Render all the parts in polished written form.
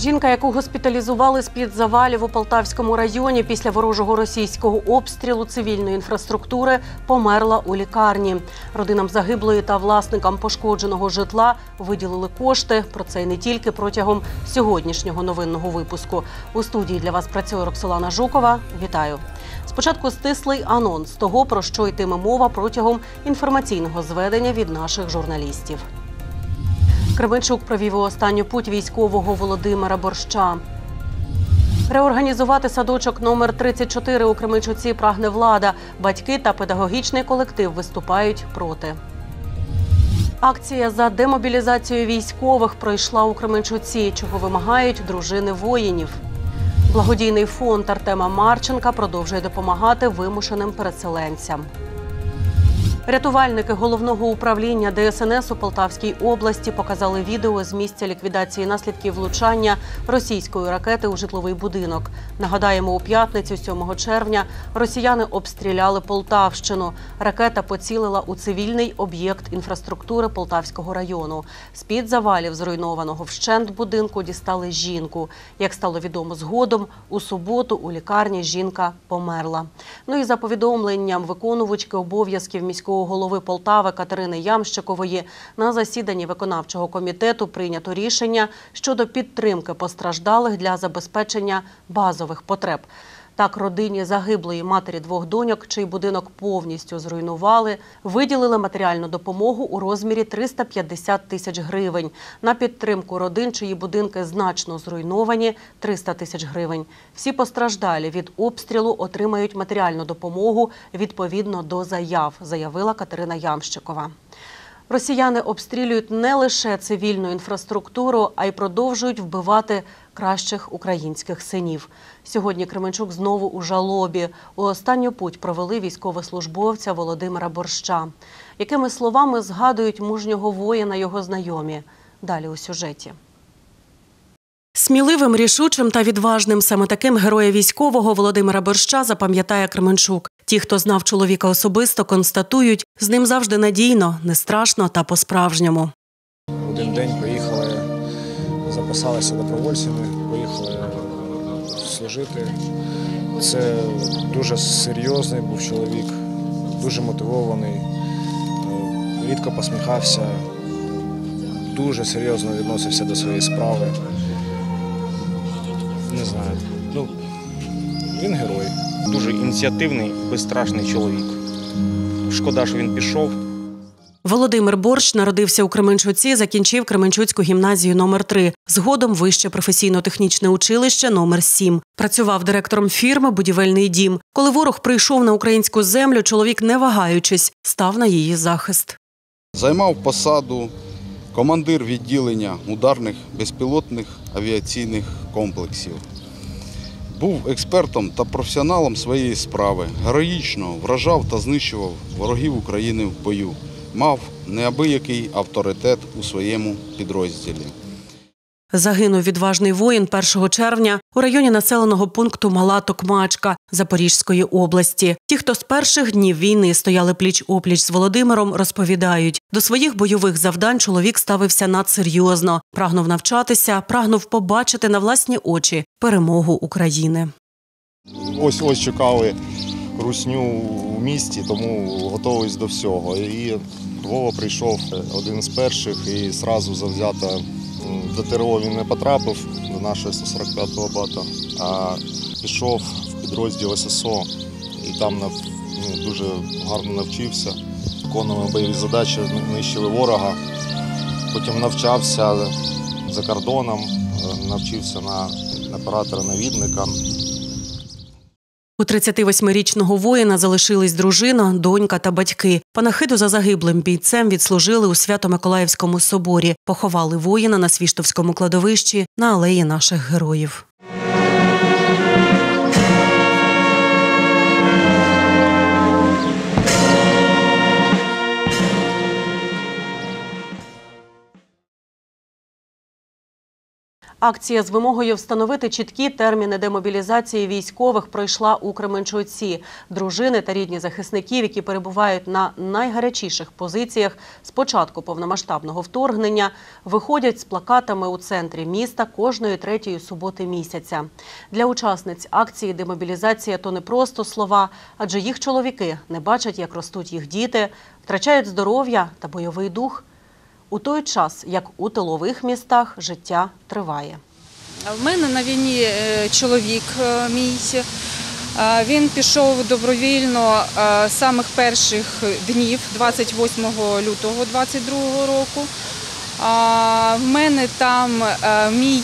Жінка, яку госпіталізували з-під завалів у Полтавському районі після ворожого російського обстрілу цивільної інфраструктури, померла у лікарні. Родинам загиблої та власникам пошкодженого житла виділили кошти. Про це і не тільки протягом сьогоднішнього новинного випуску. У студії для вас працює Роксолана Жукова. Вітаю. Спочатку стислий анонс того, про що йтиме мова протягом інформаційного зведення від наших журналістів. Кременчук провів у останню путь військового Володимира Борща. Реорганізувати садочок номер 34 у Кременчуці прагне влада. Батьки та педагогічний колектив виступають проти. Акція за демобілізацію військових пройшла у Кременчуці, чого вимагають дружини воїнів. Благодійний фонд Артема Марченка продовжує допомагати вимушеним переселенцям. Рятувальники Головного управління ДСНС у Полтавській області показали відео з місця ліквідації наслідків влучання російської ракети у житловий будинок. Нагадаємо, у п'ятницю, 7 червня, росіяни обстріляли Полтавщину. Ракета поцілила у цивільний об'єкт інфраструктури Полтавського району. З-під завалів зруйнованого вщент будинку дістали жінку. Як стало відомо згодом, у суботу у лікарні жінка померла. Ну і за повідомленням виконувачки обов'язків міського голови Полтави Катерини Ямщикової, на засіданні виконавчого комітету прийнято рішення щодо підтримки постраждалих для забезпечення базових потреб. Так, родині загиблої матері двох доньок, чий будинок повністю зруйнували, виділили матеріальну допомогу у розмірі 350 тисяч гривень. На підтримку родин, чиї будинки значно зруйновані – 300 тисяч гривень. Всі постраждалі від обстрілу отримають матеріальну допомогу відповідно до заяв, заявила Катерина Ямщикова. Росіяни обстрілюють не лише цивільну інфраструктуру, а й продовжують вбивати кращих українських синів. Сьогодні Кременчук знову у жалобі. У останню путь провели військовослужбовця Володимира Борща. Якими словами згадують мужнього воїна його знайомі? Далі у сюжеті. Сміливим, рішучим та відважним саме таким героя військового Володимира Борща запам'ятає Кременчук. Ті, хто знав чоловіка особисто, констатують, з ним завжди надійно, не страшно та по-справжньому. Один день поїхали, записалися добровольцями, поїхали служити. Це дуже серйозний був чоловік, дуже мотивований, рідко посміхався, дуже серйозно відносився до своєї справи. Не знаю, він герой. Дуже ініціативний, безстрашний чоловік. Шкода, що він пішов. Володимир Борщ народився у Кременчуці, закінчив Кременчуцьку гімназію номер 3. Згодом Вище професійно-технічне училище номер 7. Працював директором фірми «Будівельний дім». Коли ворог прийшов на українську землю, чоловік, не вагаючись, став на її захист. Займав посаду командир відділення ударних безпілотних авіаційних комплексів. Був експертом та професіоналом своєї справи. Героїчно вражав та знищував ворогів України в бою. Мав неабиякий авторитет у своєму підрозділі. Загинув відважний воїн 1 червня у районі населеного пункту Мала Токмачка Запорізької області. Ті, хто з перших днів війни стояли пліч-опліч з Володимиром, розповідають, до своїх бойових завдань чоловік ставився надсерйозно. Прагнув навчатися, прагнув побачити на власні очі перемогу України. Ось чекали русню в місті, тому готовий до всього. І Вова прийшов один з перших і одразу завзято. До ТРО він не потрапив, до нашого 145-го бата, а пішов в підрозділ ССО і там дуже гарно навчився. Виконував бойові задачі, нищили ворога. Потім навчався за кордоном, навчився на оператора-навідника. У 38-річного воїна залишились дружина, донька та батьки. Панахиду за загиблим бійцем відслужили у Свято-Миколаївському соборі. Поховали воїна на Свіштовському кладовищі на алеї наших героїв. Акція з вимогою встановити чіткі терміни демобілізації військових пройшла у Кременчуці. Дружини та рідні захисників, які перебувають на найгарячіших позиціях з початку повномасштабного вторгнення, виходять з плакатами у центрі міста кожної третьої суботи місяця. Для учасниць акції демобілізація – то не просто слова, адже їх чоловіки не бачать, як ростуть їх діти, втрачають здоров'я та бойовий дух. У той час, як у тилових містах, життя триває. В мене на війні чоловік мій. Він пішов добровільно з самих перших днів, 28 лютого 2022 року. В мене там мій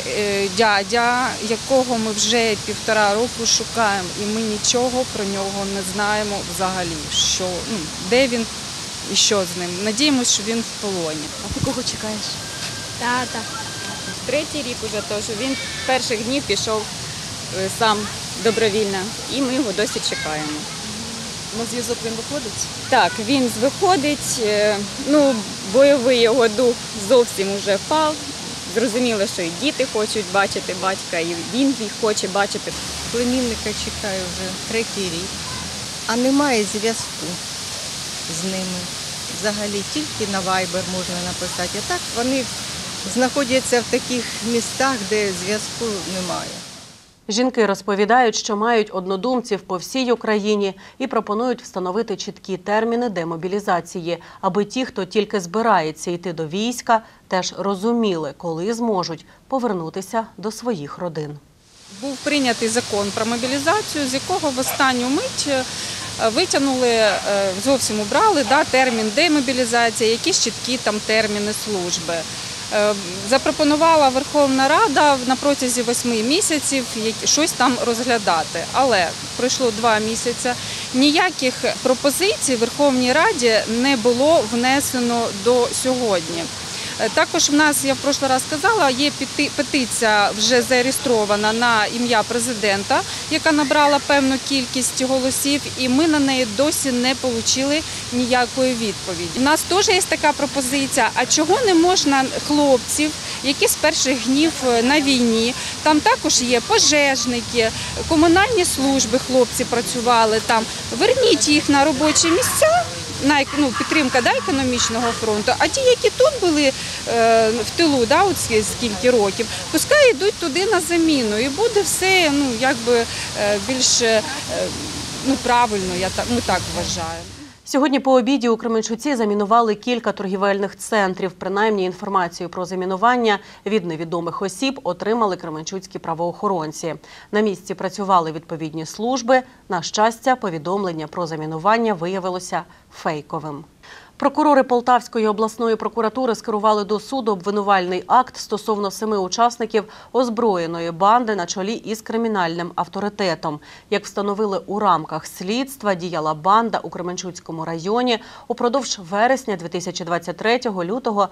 дядя, якого ми вже 1,5 року шукаємо, і ми нічого про нього не знаємо взагалі, де він і що з ним. Надіємося, що він в полоні. А ти кого чекаєш? Тата. 3-й рік уже то, що він перших днів пішов сам добровільно, і ми його досі чекаємо. На зв'язок він виходить? Так, він виходить, бойовий його дух зовсім вже впав. Зрозуміло, що і діти хочуть бачити батька, і він їх хоче бачити. Племінника чекаю вже 3-й рік, а немає зв'язку з ними. Взагалі тільки на Viber можна написати, а так вони знаходяться в таких містах, де зв'язку немає. Жінки розповідають, що мають однодумців по всій Україні і пропонують встановити чіткі терміни демобілізації, аби ті, хто тільки збирається йти до війська, теж розуміли, коли зможуть повернутися до своїх родин. Був прийнятий закон про мобілізацію, з якого в останню мить витягнули, зовсім убрали термін демобілізації, якісь чіткі там терміни служби. Запропонувала Верховна Рада на протязі 8 місяців щось там розглядати. Але пройшло 2 місяці, ніяких пропозицій Верховній Раді не було внесено до сьогодні. Також в нас, я в прошлий раз сказала, є петиція вже зареєстрована на ім'я президента, яка набрала певну кількість голосів, і ми на неї досі не отримали ніякої відповіді. У нас теж є така пропозиція, а чого не можна хлопців, які з перших днів на війні, там також є пожежники, комунальні служби хлопці працювали там, верніть їх на робочі місця, підтримка економічного фронту, а ті, які тут були в тилу, скільки років, пускай йдуть туди на заміну, і буде все більш правильно, ми так вважаємо. Сьогодні по обіді у Кременчуці замінували кілька торгівельних центрів. Принаймні інформацію про замінування від невідомих осіб отримали кременчуцькі правоохоронці. На місці працювали відповідні служби. На щастя, повідомлення про замінування виявилося фейковим. Прокурори Полтавської обласної прокуратури скерували до суду обвинувальний акт стосовно 7 учасників озброєної банди на чолі із кримінальним авторитетом. Як встановили у рамках слідства, діяла банда у Кременчуцькому районі упродовж вересня 2023 – лютого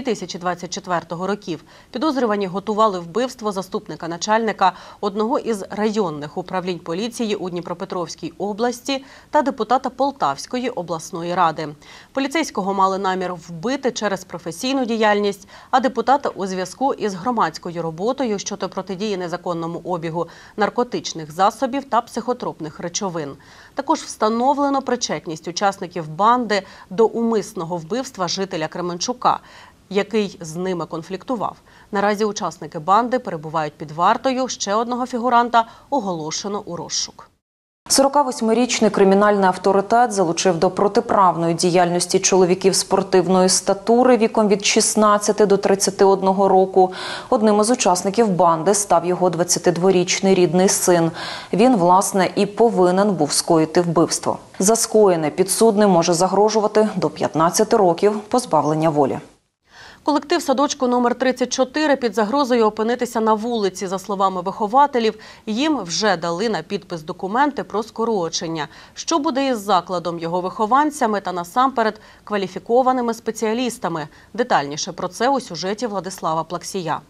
2024 років. Підозрювані готували вбивство заступника начальника одного із районних управлінь поліції у Дніпропетровській області та депутата Полтавської обласної ради. Поліцейського мали намір вбити через професійну діяльність, а депутата у зв'язку із громадською роботою щодо протидії незаконному обігу наркотичних засобів та психотропних речовин. Також встановлено причетність учасників банди до умисного вбивства жителя Кременчука, який з ними конфліктував. Наразі учасники банди перебувають під вартою, ще одного фігуранта оголошено у розшук. 48-річний кримінальний авторитет залучив до протиправної діяльності чоловіків спортивної статури віком від 16 до 31 року. Одним із учасників банди став його 22-річний рідний син. Він, власне, і повинен був скоїти вбивство. За скоєне підсудним може загрожувати до 15 років позбавлення волі. Колектив садочку номер 34 під загрозою опинитися на вулиці. За словами вихователів, їм вже дали на підпис документи про скорочення. Що буде із закладом, його вихованцями та насамперед кваліфікованими спеціалістами? Детальніше про це у сюжеті Владислава Плаксія.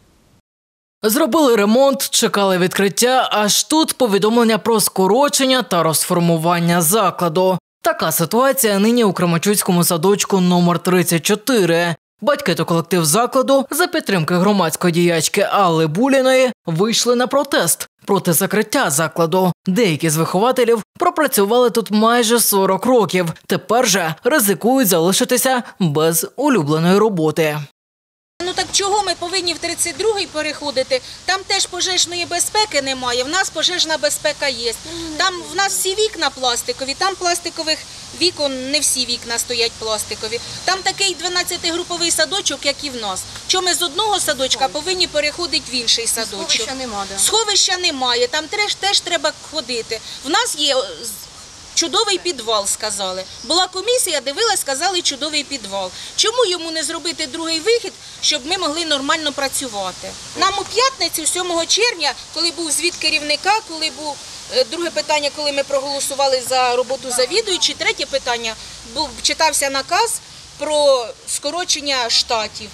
Зробили ремонт, чекали відкриття, аж тут повідомлення про скорочення та розформування закладу. Така ситуація нині у Кременчуцькому садочку номер 34. Батьки та колектив закладу за підтримки громадської діячки Алли Буліної вийшли на протест проти закриття закладу. Деякі з вихователів пропрацювали тут майже 40 років. Тепер же ризикують залишитися без улюбленої роботи. Ну так чого ми повинні в 32-й переходити? Там теж пожежної безпеки немає, в нас пожежна безпека є. Там в нас всі вікна пластикові, там пластикових вікон, не всі вікна стоять пластикові. Там такий 12-груповий садочок, як і в нас. Чому ми з одного садочка повинні переходити в інший садочок? Сховища немає. Сховища немає, там теж треба ходити. В нас є чудовий підвал, сказали. Була комісія, дивилась, сказали чудовий підвал. Чому йому не зробити другий вихід, щоб ми могли нормально працювати? Нам у п'ятницю, 7 червня, коли був звіт керівника, коли був друге питання, коли ми проголосували за роботу завідуючої, третє питання, читався наказ про скорочення штатів.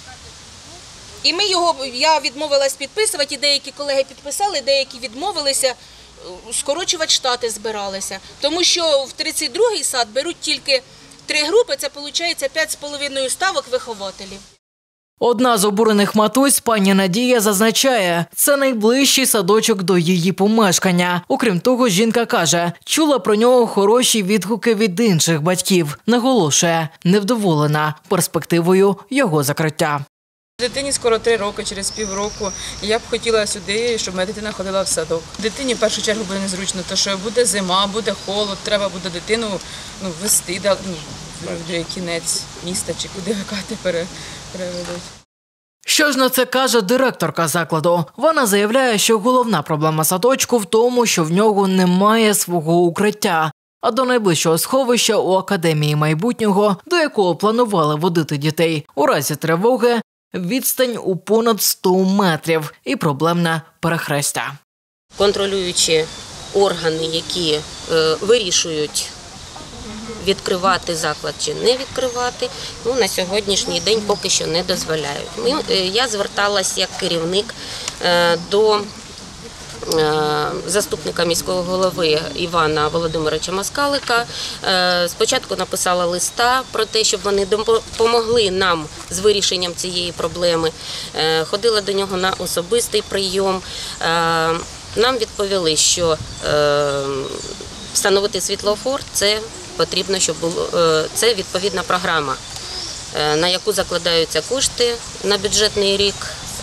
І я відмовилась підписувати, і деякі колеги підписали, деякі відмовилися. Скорочувати штати збиралися, тому що в 32-й сад беруть тільки 3 групи, це виходить 5,5 ставок вихователів. Одна з обурених матусь, пані Надія, зазначає, це найближчий садочок до її помешкання. Окрім того, жінка каже, чула про нього хороші відгуки від інших батьків. Наголошує, невдоволена перспективою його закриття. Дитині скоро 3 роки, через півроку. Я б хотіла сюди, щоб моя дитина ходила в садок. Дитині в першу чергу буде незручно, тому що буде зима, буде холод, треба буде дитину везти в кінець міста чи куди викати переведуть. Що ж на це каже директорка закладу? Вона заявляє, що головна проблема садочку в тому, що в нього немає свого укриття. А до найближчого сховища у Академії майбутнього, до якого планували водити дітей у разі тривоги, відстань у понад 100 метрів і проблемне перехрестя. Контролюючі органи, які вирішують, відкривати заклад чи не відкривати, на сьогоднішній день поки що не дозволяють. Я зверталась як керівник до заступника міського голови Івана Володимировича Москалика. Спочатку написала листа про те, щоб вони допомогли нам з вирішенням цієї проблеми. Ходила до нього на особистий прийом. Нам відповіли, що встановити світлофор – це потрібно, щоб це відповідна програма, на яку закладаються кошти на бюджетний рік.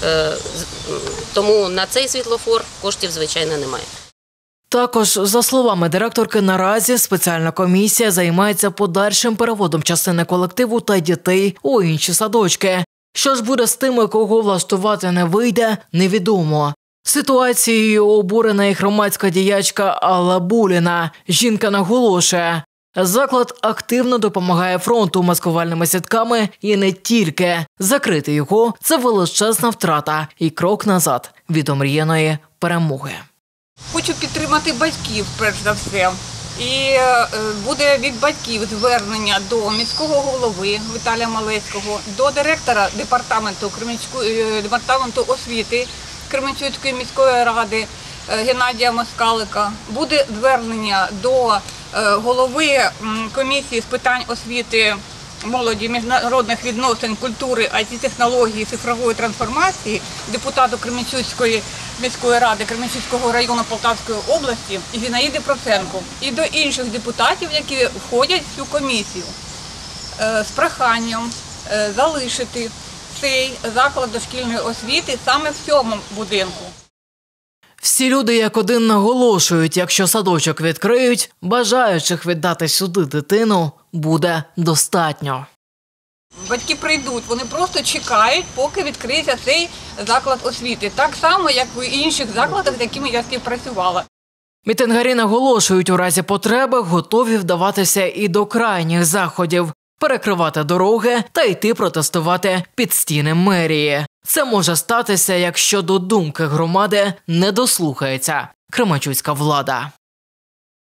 Тому на цей світлофор коштів, звичайно, немає. Також, за словами директорки, наразі спеціальна комісія займається подальшим переводом частини колективу та дітей у інші садочки. Що ж буде з тими, кого влаштувати не вийде, невідомо. Ситуацією обурена і громадська діячка Алла Буліна. Жінка наголошує, заклад активно допомагає фронту маскувальними сітками і не тільки. Закрити його – це величезна втрата і крок назад від омріяної перемоги. Хочу підтримати батьків, перш за все. І буде від батьків звернення до міського голови Віталія Малецького, до директора департаменту освіти Кременчуцької міської ради Геннадія Москалика. Буде звернення до голови комісії з питань освіти, молоді, міжнародних відносин, культури, IT-технології, цифрової трансформації, депутату Кременчуцької міської ради Кременчуцького району Полтавської області Зінаїди Проценко і до інших депутатів, які входять в цю комісію, з проханням залишити цей заклад дошкільної освіти саме в цьому будинку. Всі люди як один наголошують, якщо садочок відкриють, бажаючих віддати сюди дитину буде достатньо. Батьки прийдуть, вони просто чекають, поки відкриється цей заклад освіти. Так само, як в інших закладах, з якими я співпрацювала. Мітингарі наголошують, у разі потреби готові вдаватися і до крайніх заходів. Перекривати дороги та йти протестувати під стіни мерії. Це може статися, якщо до думки громади не дослухається кременчуцька влада.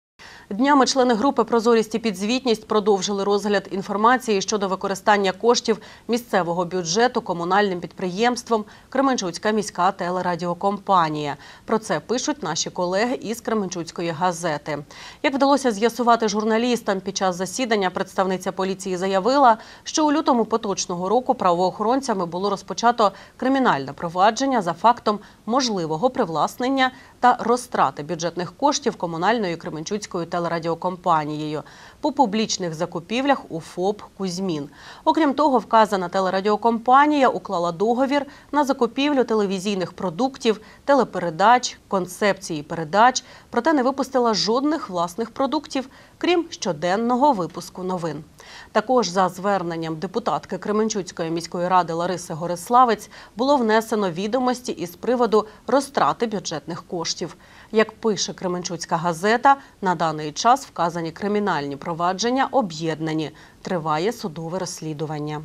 Днями члени групи «Прозорість і підзвітність» продовжили розгляд інформації щодо використання коштів місцевого бюджету комунальним підприємством «Кременчуцька міська телерадіокомпанія». Про це пишуть наші колеги із «Кременчуцької газети». Як вдалося з'ясувати журналістам під час засідання, представниця поліції заявила, що у лютому поточного року правоохоронцями було розпочато кримінальне провадження за фактом можливого привласнення та розтрати бюджетних коштів комунальною Кременчуцькою телерадіокомпанією по публічних закупівлях у ФОП «Кузьмін». Окрім того, вказана телерадіокомпанія уклала договір на закупівлю телевізійних продуктів, телепередач, концепції передач, проте не випустила жодних власних продуктів, крім щоденного випуску новин. Також за зверненням депутатки Кременчуцької міської ради Лариси Гориславець було внесено відомості із приводу розтрати бюджетних коштів. Як пише Кременчуцька газета, на даний час вказані кримінальні провадження об'єднані. Триває судове розслідування.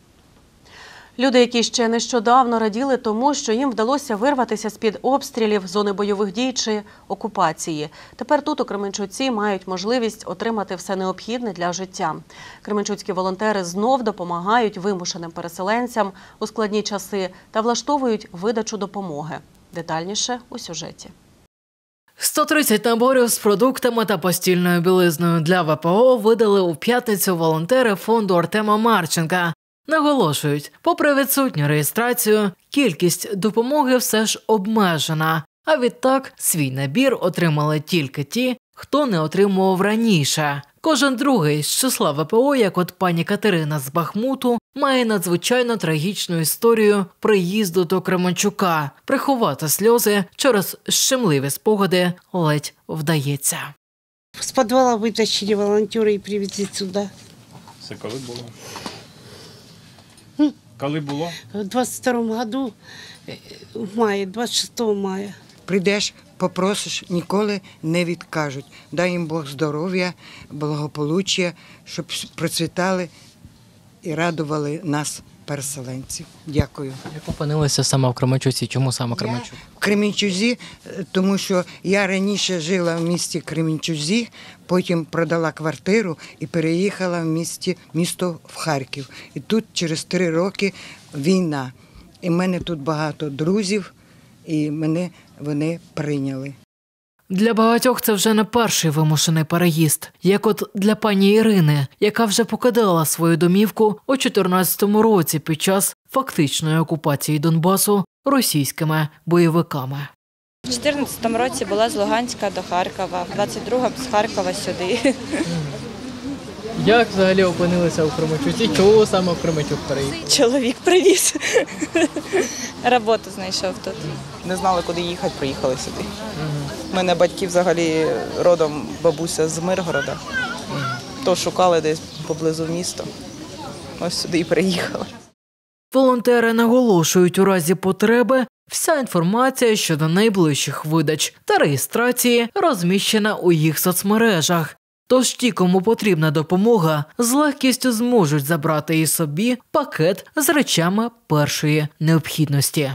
Люди, які ще нещодавно раділи тому, що їм вдалося вирватися з-під обстрілів, зони бойових дій чи окупації. Тепер тут у Кременчуці мають можливість отримати все необхідне для життя. Кременчуцькі волонтери знов допомагають вимушеним переселенцям у складні часи та влаштовують видачу допомоги. Детальніше у сюжеті. 130 наборів з продуктами та постільною білизною для ВПО видали у п'ятницю волонтери фонду Артема Марченка. Наголошують, попри відсутню реєстрацію, кількість допомоги все ж обмежена. А відтак, свій набір отримали тільки ті, хто не отримував раніше. Кожен другий з числа ВПО, як от пані Катерина з Бахмуту, має надзвичайно трагічну історію приїзду до Кременчука. Приховати сльози через щемливі спогади ледь вдається. З підвалу витащили волонтери і привезли сюди. Це коли було? Коли було? В 22-му году, в маї, 26 мая. Прийдеш, попросиш, ніколи не відкажуть. Дай їм Бог здоров'я, благополуччя, щоб процвітали і радували нас, переселенців. Дякую. Як опинилися саме в Кременчуці? Чому саме Кременчук? В Кременчузі, тому що я раніше жила в місті Кременчузі, потім продала квартиру і переїхала в місто в Харків. І тут через 3 роки війна. І в мене тут багато друзів, і мене вони прийняли. Для багатьох це вже не перший вимушений переїзд, як от для пані Ірини, яка вже покидала свою домівку у 2014 році під час фактичної окупації Донбасу російськими бойовиками. У 2014 році була з Луганська до Харкова, в 22-му з Харкова сюди. Як взагалі опинилися у Кременчуці? Чого саме в Кременчук переїхали? Чоловік привіз. Роботу знайшов тут. Не знали, куди їхати, приїхали сюди. У мене батьки взагалі родом бабуся з Миргорода. То шукали десь поблизу міста. Ось сюди і приїхали. Волонтери наголошують, у разі потреби вся інформація щодо найближчих видач та реєстрації розміщена у їх соцмережах. Тож ті, кому потрібна допомога, з легкістю зможуть забрати і собі пакет з речами першої необхідності.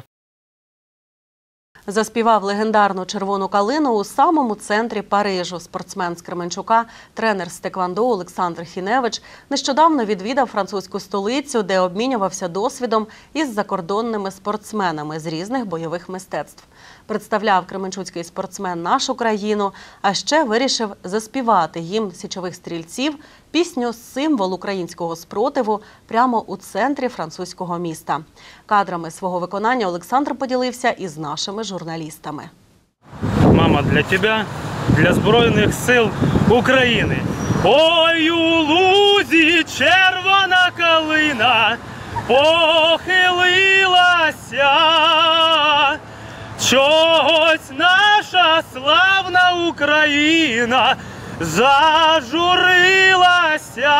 Заспівав легендарну «Червону калину» у самому центрі Парижу. Спортсмен з Кременчука, тренер з теквондо Олександр Хіневич нещодавно відвідав французьку столицю, де обмінювався досвідом із закордонними спортсменами з різних бойових мистецтв. Представляв кременчуцький спортсмен нашу країну, а ще вирішив заспівати гімн січових стрільців, пісню «Символ українського спротиву» прямо у центрі французького міста. Кадрами свого виконання Олександр поділився із нашими журналістами. Мама, для тебе, для Збройних сил України. Ой, у лузі червона калина похилилася, чогось наша славна Україна зажурилася,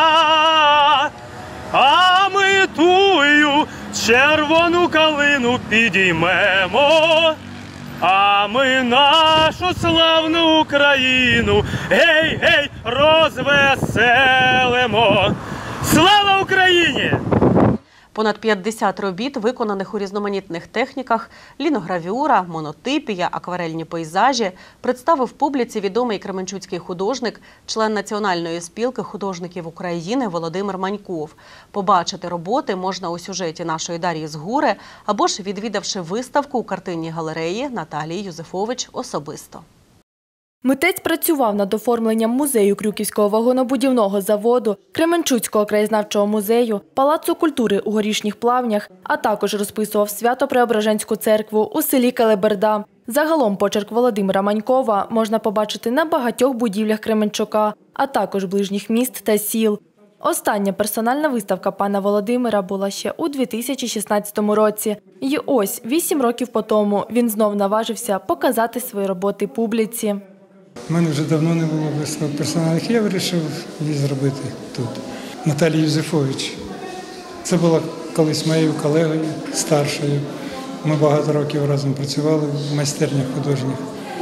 а ми тую червону калину підіймемо, а ми нашу славну Україну, гей-гей, розвеселимо. Слава Україні! Понад 50 робіт, виконаних у різноманітних техніках – ліногравюра, монотипія, акварельні пейзажі – представив публіці відомий кременчуцький художник, член Національної спілки художників України Володимир Маньков. Побачити роботи можна у сюжеті нашої Дар'ї Згури або ж відвідавши виставку у картинній галереї Наталії Юзефович особисто. Митець працював над оформленням музею Крюківського вагонобудівного заводу, Кременчуцького краєзнавчого музею, Палацу культури у Горішніх Плавнях, а також розписував Свято-Преображенську церкву у селі Келеберда. Загалом почерк Володимира Манькова можна побачити на багатьох будівлях Кременчука, а також ближніх міст та сіл. Остання персональна виставка пана Володимира була ще у 2016 році. І ось 8 років по тому він знов наважився показати свої роботи публіці. У мене вже давно не було виставок персональних, я вирішив її зробити тут. Наталія Юзефович. Це була колись моєю колегою, старшою. Ми багато років разом працювали в майстернях художніх.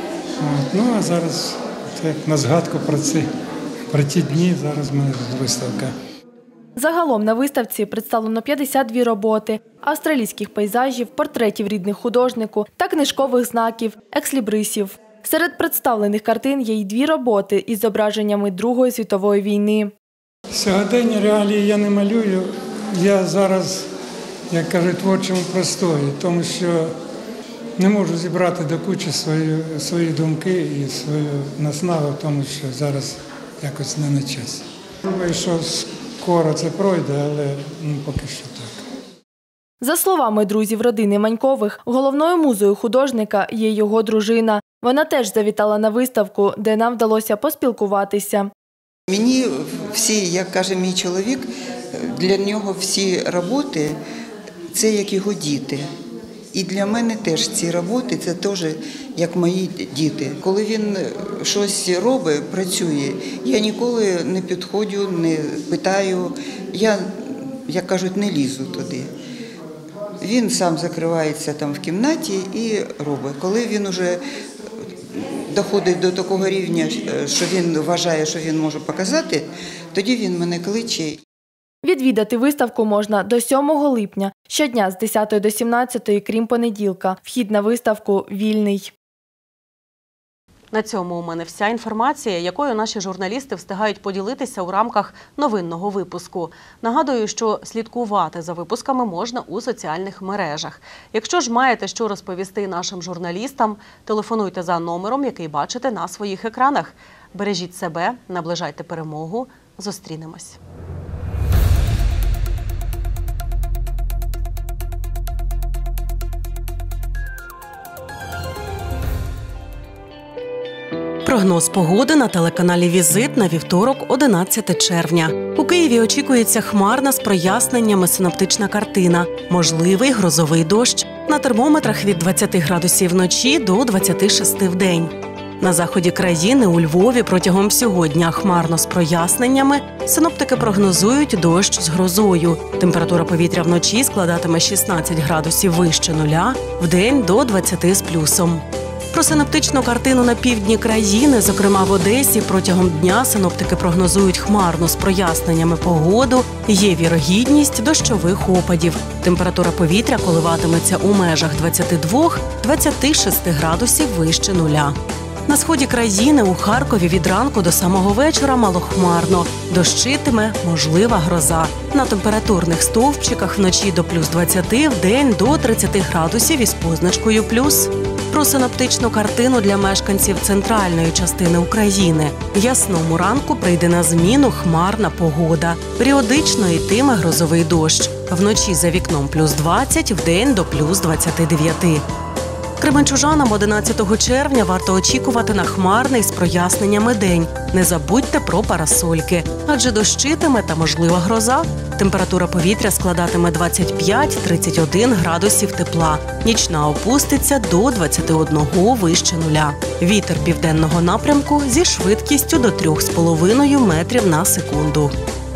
Ну а зараз як на згадку про ті дні, зараз в мене виставка. Загалом на виставці представлено 52 роботи – австралійських пейзажів, портретів рідних художнику та книжкових знаків, екслібрисів. Серед представлених картин є й 2 роботи із зображеннями Другої світової війни. Сьогодення реалії я не малюю. Я зараз, як кажуть, творчому простої, тому що не можу зібрати до кучі свої думки і свою наснагу, тому що зараз якось не на часі. Думаю, що скоро це пройде, але поки що так. За словами друзів родини Манькових, головною музою художника є його дружина. Вона теж завітала на виставку, де нам вдалося поспілкуватися. Мені всі, як каже мій чоловік, для нього всі роботи – це як його діти. І для мене теж ці роботи – це теж як мої діти. Коли він щось робить, працює, я ніколи не підходжу, не питаю, я, як кажуть, не лізу туди. Він сам закривається там в кімнаті і робить. Коли він вже доходить до такого рівня, що він вважає, що він може показати, тоді він мене кличе. Відвідати виставку можна до 7 липня, щодня з 10 до 17, крім понеділка. Вхід на виставку вільний. На цьому у мене вся інформація, якою наші журналісти встигають поділитися у рамках новинного випуску. Нагадую, що слідкувати за випусками можна у соціальних мережах. Якщо ж маєте що розповісти нашим журналістам, телефонуйте за номером, який бачите на своїх екранах. Бережіть себе, наближайте перемогу. Зустрінемось. Прогноз погоди на телеканалі «Візит» на вівторок, 11 червня. У Києві очікується хмарна з проясненнями синоптична картина. Можливий грозовий дощ. На термометрах від 20 градусів вночі до 26 вдень. На заході країни, у Львові, протягом всього дня хмарно з проясненнями. Синоптики прогнозують дощ з грозою. Температура повітря вночі складатиме 16 градусів вище нуля, вдень до 20 з плюсом. Про синоптичну картину на півдні країни, зокрема в Одесі, протягом дня синоптики прогнозують хмарну з проясненнями погоду, є вірогідність дощових опадів. Температура повітря коливатиметься у межах 22-26 градусів вище нуля. На сході країни, у Харкові, від ранку до самого вечора малохмарно. Дощитиме, можлива гроза. На температурних стовпчиках вночі до плюс 20, вдень до 30 градусів із позначкою плюс. Про синоптичну картину для мешканців центральної частини України. Ясному ранку прийде на зміну хмарна погода. Періодично йтиме грозовий дощ. Вночі за вікном плюс 20, вдень до плюс 29. Кременчужанам 11 червня варто очікувати на хмарний з проясненнями день. Не забудьте про парасольки, адже дощитиме та можлива гроза. Температура повітря складатиме 25-31 градусів тепла. Нічна опуститься до 21 вище нуля. Вітер південного напрямку зі швидкістю до 3,5 метрів на секунду.